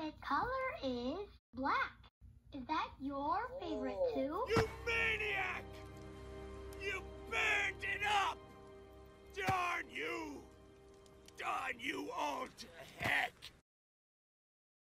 favorite color is black. Is that your favorite too? You maniac! You burned it up! Darn you! Darn you all to heck!